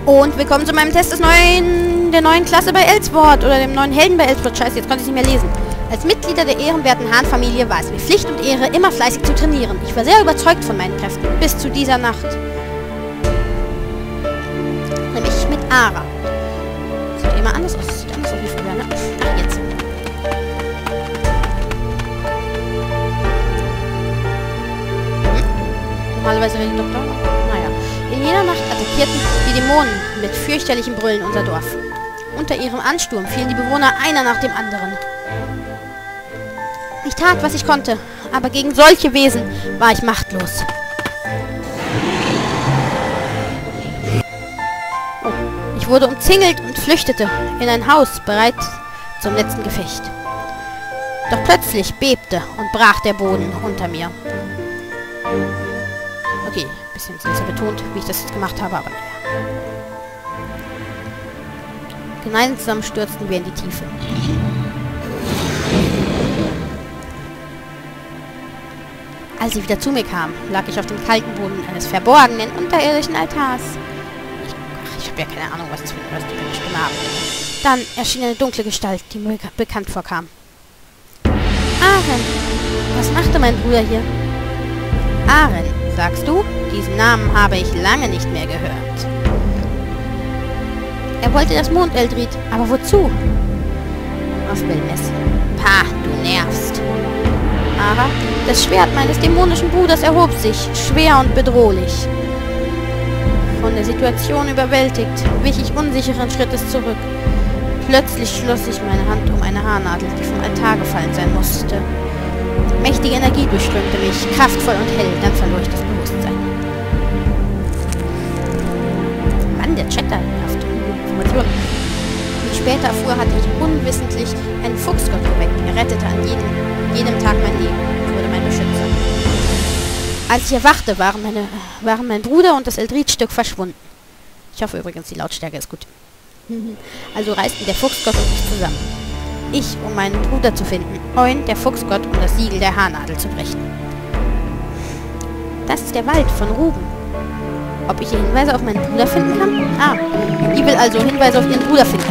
Und willkommen zu meinem Test der neuen Klasse bei Elsword oder dem neuen Helden bei Elsword. Scheiße, jetzt konnte ich es nicht mehr lesen. Als Mitglieder der ehrenwerten Hahn-Familie war es mir Pflicht und Ehre, immer fleißig zu trainieren. Ich war sehr überzeugt von meinen Kräften, bis zu dieser Nacht. Nämlich mit Ara. Sieht immer anders aus. Sieht anders aus wie früher, ne? Ach, jetzt. Normalerweise wäre ich doch da. Naja. In jener Nacht attackierten die Dämonen mit fürchterlichem Brüllen unser Dorf. Unter ihrem Ansturm fielen die Bewohner einer nach dem anderen. Ich tat, was ich konnte, aber gegen solche Wesen war ich machtlos. Oh, ich wurde umzingelt und flüchtete in ein Haus, bereit zum letzten Gefecht. Doch plötzlich bebte und brach der Boden unter mir. Okay, ein bisschen besser betont, wie ich das jetzt gemacht habe, aber naja. Gemeinsam stürzten wir in die Tiefe. Als ich wieder zu mir kam, lag ich auf dem kalten Boden eines verborgenen, unterirdischen Altars. Ich habe ja keine Ahnung, was das für eine Stimme haben. Dann erschien eine dunkle Gestalt, die mir bekannt vorkam. Aren, was machte mein Bruder hier? Aren, sagst du? Diesen Namen habe ich lange nicht mehr gehört. Er wollte das Mondeldrit, aber wozu? Auf Belmes. Pah, du nervst. Aber das Schwert meines dämonischen Bruders erhob sich, schwer und bedrohlich. Von der Situation überwältigt, wich ich unsicheren Schrittes zurück. Plötzlich schloss sich meine Hand um eine Haarnadel, die vom Altar gefallen sein musste. Mächtige Energie durchströmte mich, kraftvoll und hell, dann verlor ich das Bewusstsein. Mann, der Chat da nervt. Informationen. Wie ich später erfuhr, hatte ich unwissentlich einen Fuchsgott geweckt. Er rettete an jedem Tag mein Leben und wurde mein Beschützer. Als ich erwachte, waren mein Bruder und das Eldritstück verschwunden. Ich hoffe übrigens, die Lautstärke ist gut. Also reisten der Fuchsgott und ich zusammen. Ich, um meinen Bruder zu finden. Oin, der Fuchsgott, um das Siegel der Haarnadel zu brechen. Das ist der Wald von Ruben. Ob ich hier Hinweise auf meinen Bruder finden kann? Ah, ich will also Hinweise auf ihren Bruder finden.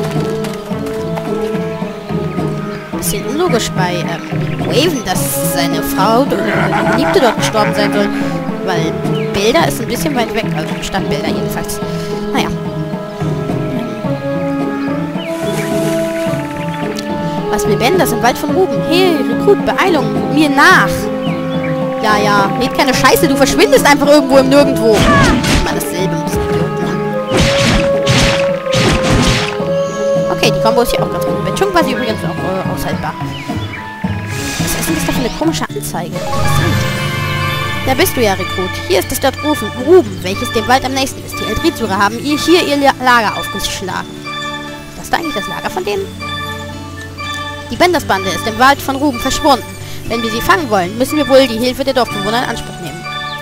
Bisschen unlogisch bei Waven, dass seine Frau oder seine Geliebte dort gestorben sein soll. Weil Bilder ist ein bisschen weit weg, also Stadtbilder jedenfalls. Naja. Was will Ben? Das im Wald von Ruben. Hey, Rekrut, Beeilung, mir nach! Ja, ja, red keine Scheiße, du verschwindest einfach irgendwo im Nirgendwo. Immer dasselbe, muss ich glauben. Okay, die Kombo ist hier auch ganz gut. Mit Chung war sie übrigens auch aushaltbar. Was ist denn das da für eine komische Anzeige? Interessant. Da bist du ja, Rekrut. Hier ist das dort Ruben, welches dem Wald am nächsten ist. Die Eldritsucher haben hier ihr Lager aufgeschlagen. Ist das da eigentlich das Lager von denen? Die Bendersbande ist im Wald von Ruben verschwunden. Wenn wir sie fangen wollen, müssen wir wohl die Hilfe der Dorfbewohner in Anspruch nehmen.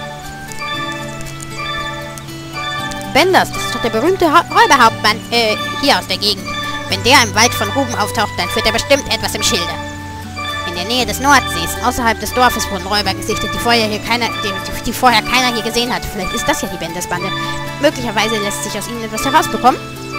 Benders, das ist doch der berühmte Räuberhauptmann, hier aus der Gegend. Wenn der im Wald von Ruben auftaucht, dann führt er bestimmt etwas im Schilde. In der Nähe des Nordsees, außerhalb des Dorfes, wurden Räuber gesichtet, die vorher keiner hier gesehen hat. Vielleicht ist das ja die Bendersbande. Möglicherweise lässt sich aus ihnen etwas herausbekommen.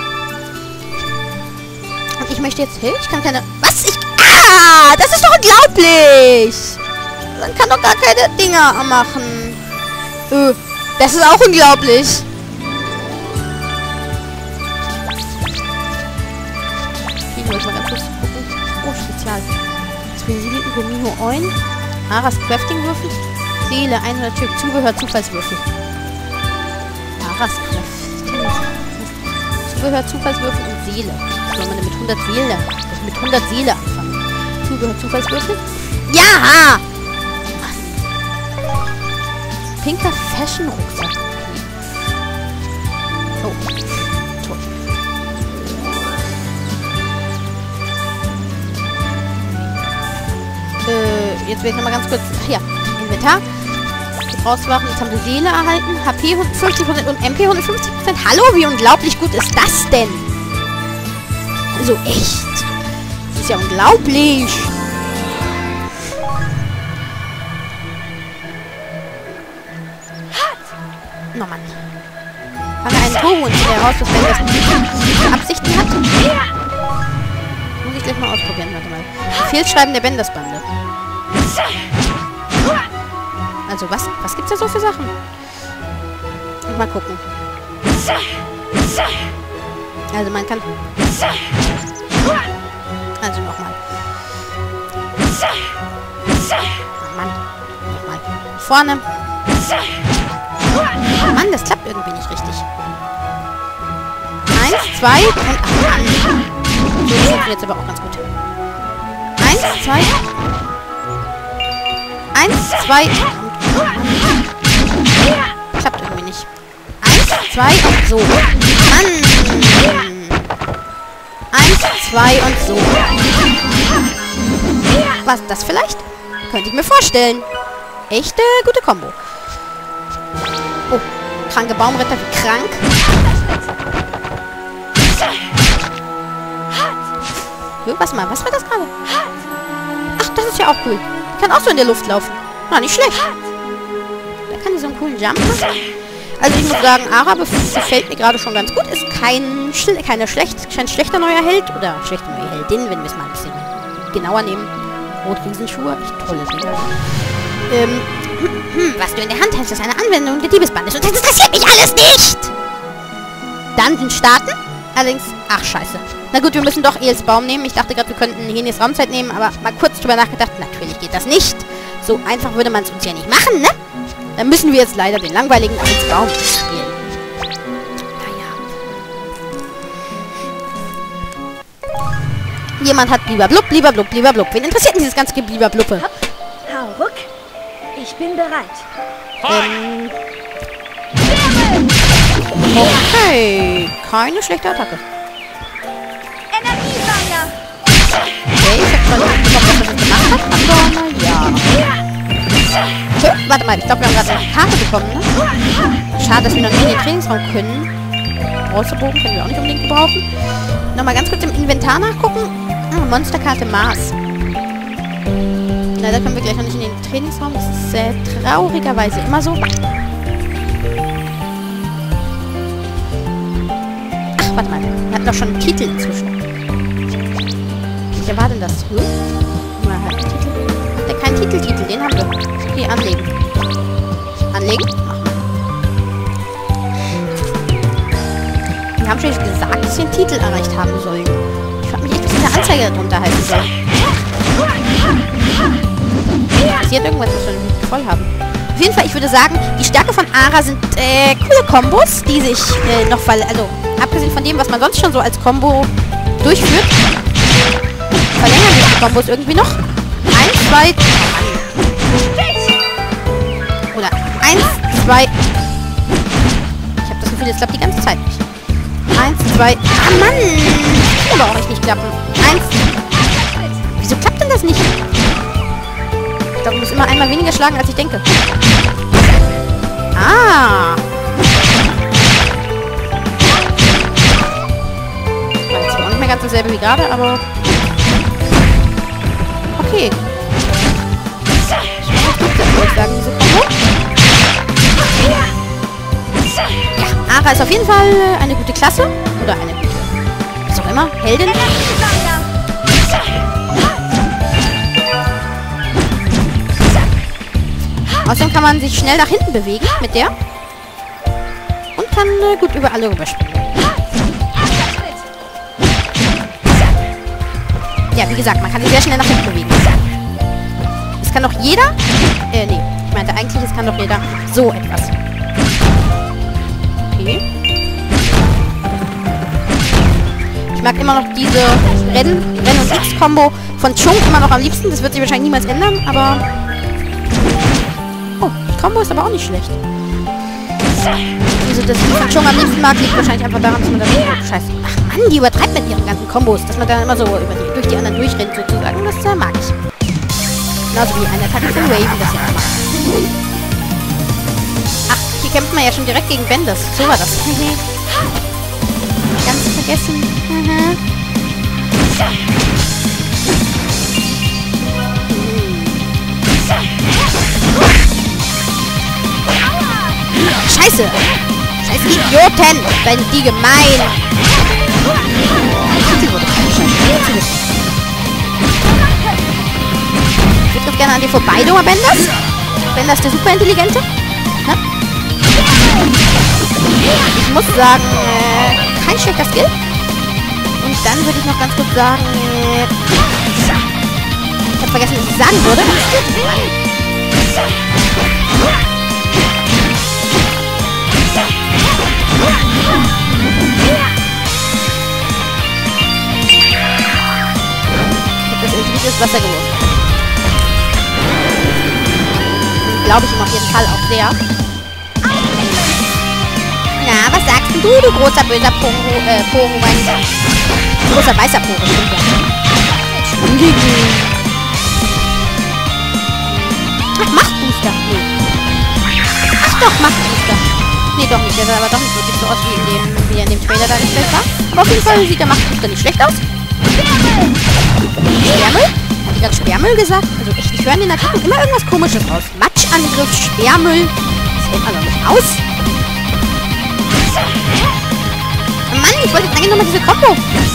Und ich möchte jetzt... Hey, ich kann keine... Was? Ah, das ist doch unglaublich! Man kann doch gar keine Dinger machen. Das ist auch unglaublich. Ich muss mal ganz kurz gucken. Oh, Spezial. Präsidenten Gomino Oin. Aras Crafting-Würfel. Seele, 100 Stück. Zubehör, Zufallswürfel. Aras Crafting. Zubehör, Zufallswürfel und Seele. Soll man denn mit 100 Seele? Mit 100 Seele anfangen. Zubehör, Zufallswürfel. Ja! Mann. Pinker Fashion-Rucksack. Oh. Toll. Jetzt will ich nochmal ganz kurz... Ach ja, Inventar. Rauswachen, jetzt haben wir Seele erhalten. HP 50% und MP 150%. Hallo, wie unglaublich gut ist das denn? Also echt. Das ist ja unglaublich. Oh Mann. Fange Tohu und finde heraus, was Benders für Absichten hat. Muss ich gleich mal ausprobieren, warte mal. Fehlschreiben der Benders-Bande. Also, was gibt's da so für Sachen? Mal gucken. Also, man kann... Also, nochmal. Oh Mann. Nochmal. Vorne. Mann, das klappt irgendwie nicht richtig. 1, 2 und... Ach, Mann. So, das funktioniert jetzt aber auch ganz gut. 1, 2... 1, 2 und... Klappt irgendwie nicht. 1, 2 und so. Mann! 1, 2 und so. Was, das vielleicht? Könnte ich mir vorstellen. Echte gute Kombo. Oh, kranke Baumritter, wie krank. Was war das gerade? Ach, das ist ja auch cool. Die kann auch so in der Luft laufen. Na, nicht schlecht. Da kann die so einen coolen Jump machen. Also ich muss sagen, Ara gefällt mir gerade schon ganz gut. Ist kein schlechter neuer Held. Oder schlechte neue Heldin, wenn wir es mal ein bisschen genauer nehmen. Rot-Riesenschuhe. Echt tolle Dinger. Was du in der Hand hältst, ist eine Anwendung der Diebesbande. Und das interessiert mich alles nicht! Dungeon starten? Allerdings... Ach, scheiße. Na gut, wir müssen doch Els Baum nehmen. Ich dachte gerade, wir könnten Henis Raumzeit nehmen, aber mal kurz drüber nachgedacht. Natürlich geht das nicht. So einfach würde man es uns ja nicht machen, ne? Dann müssen wir jetzt leider den langweiligen Els Baum spielen. Naja. Jemand hat Blieberblub, Blieberblub, Blieberblub. Wen interessiert denn dieses ganze Blieberbluppe? Hau ruck. Ich bin bereit. Okay. Keine schlechte Attacke. Energiesammler. Okay, ich hab zwar nicht bekommen, was er gemacht hat, aber ja. Warte mal, ich glaube, wir haben gerade eine Karte bekommen, ne? Schade, dass wir noch nicht in den Trainingsraum können. Bronzebogen können wir auch nicht unbedingt gebrauchen. Nochmal ganz kurz im Inventar nachgucken. Monsterkarte Mars. Leider können wir gleich noch nicht in den Trainingsraum. Das ist traurigerweise immer so. Ach, warte mal. Wir hatten doch schon einen Titel inzwischen. Welcher war denn das? Mal halt einen Titel. Hat der keinen Titel? Den haben wir. Okay, anlegen. Anlegen? Machen wir. Die haben schon gesagt, dass sie einen Titel erreicht haben sollen. Ich frage mich echt, was diese Anzeige darunter heißen soll. Passiert irgendwas, was wir nicht voll haben. Auf jeden Fall, ich würde sagen, die Stärke von Ara sind coole Kombos, die sich noch also abgesehen von dem, was man sonst schon so als Kombo durchführt, verlängern die Kombos irgendwie noch. 1, 2, oder 1, 2. Ich habe das Gefühl, das klappt die ganze Zeit nicht. 1, 2. Ah, Mann! Das kann aber auch echt nicht klappen. 1. Wieso klappt denn das nicht? Ich glaube, ich muss immer einmal weniger schlagen, als ich denke. Ah! War jetzt auch nicht mehr ganz dasselbe wie gerade, aber... Okay. Ich sagen, diese Kombo. Ja, Ara ist auf jeden Fall eine gute Klasse. Oder eine gute... Was auch immer. Heldin. Außerdem kann man sich schnell nach hinten bewegen mit der. Und kann gut über alle rüberspringen. Ja, wie gesagt, man kann sich sehr schnell nach hinten bewegen. Es kann doch jeder... nee. Ich meinte eigentlich, es kann doch jeder so etwas. Okay. Ich mag immer noch diese Renn- und X-Kombo von Chung immer noch am liebsten. Das wird sich wahrscheinlich niemals ändern, aber... Oh, die Kombo ist aber auch nicht schlecht. Also, dass ich von Chung am liebsten mag, liegt wahrscheinlich einfach daran, dass man da... Oh, scheiße. Ach Mann, die übertreibt mit ihren ganzen Kombos. Dass man dann immer so durch die anderen durchrennt, sozusagen. Das mag ich. Genauso wie eine Attacke von Raven, das ja auch macht. Ach, hier kämpft man ja schon direkt gegen Benders. So war das. Ganz vergessen. Scheiße! Scheiße! Idioten! Seien die gemein! Ich würde doch gerne an dir vorbei, dummer Benders. Benders der Superintelligente. Ne? Ich muss sagen, kein schlechter Skill. Und dann würde ich noch ganz kurz sagen, ich habe vergessen, was ich sagen würde. Das Eldritch ist Wasser geworfen. Glaube ich ihm auf jeden Fall auch sehr. Na, was sagst du, du großer, böser Poro-Wein? Großer, weißer Poro, stimmt ja. Ach, Machtbooster. Nee. Ach doch, Machtbooster. Nee, doch nicht. Der sah aber doch nicht wirklich so aus, wie er in dem Trailer dargestellt war. Aber auf jeden Fall sieht der Machtbooster nicht schlecht aus. Sperrmüll? Hat die gerade Sperrmüll gesagt? Also echt, ich höre in den Artikeln immer irgendwas Komisches raus. Matschangriff, Sperrmüll. Das hält also nicht aus. Oh Mann, ich wollte jetzt eigentlich nochmal diese Kombo.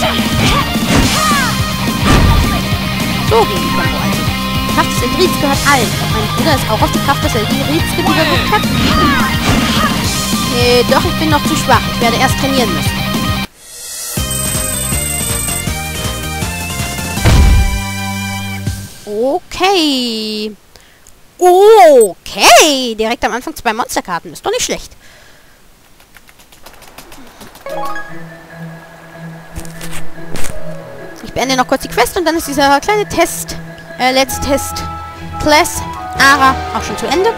So ging die Kombo also. Die Kraft des Eldritch gehört allen. Mein Bruder ist auch auf die Kraft des Eldritch gewirkt hat. Doch, ich bin noch zu schwach. Ich werde erst trainieren müssen. Okay. Okay. Direkt am Anfang 2 Monsterkarten. Ist doch nicht schlecht. Ich beende noch kurz die Quest und dann ist dieser kleine Test, Let's Test Class Ara auch schon zu Ende.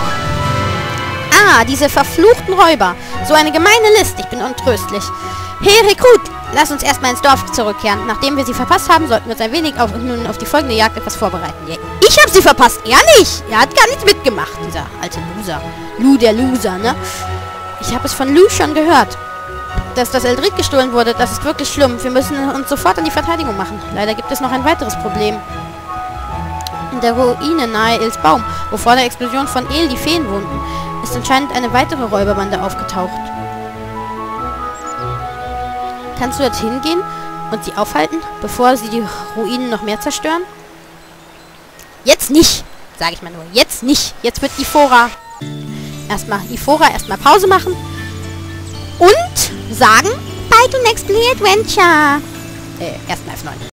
Ah, diese verfluchten Räuber. So eine gemeine List. Ich bin untröstlich. Hey, Rekrut! Lass uns erstmal ins Dorf zurückkehren. Nachdem wir sie verpasst haben, sollten wir uns ein wenig nun auf die folgende Jagd etwas vorbereiten. Ich habe sie verpasst, er nicht. Er hat gar nichts mitgemacht, dieser alte Loser. Lou, der Loser, ne? Ich habe es von Lou schon gehört, dass das Eldritch gestohlen wurde. Das ist wirklich schlimm. Wir müssen uns sofort an die Verteidigung machen. Leider gibt es noch ein weiteres Problem. In der Ruine nahe Els Baum, wo vor der Explosion von El die Feen wohnten, ist anscheinend eine weitere Räuberbande aufgetaucht. Kannst du dorthin gehen und sie aufhalten, bevor sie die Ruinen noch mehr zerstören? Jetzt nicht, sage ich mal nur. Jetzt nicht. Jetzt wird Ifora erstmal Pause machen und sagen, bye to next play adventure. Erstmal F9.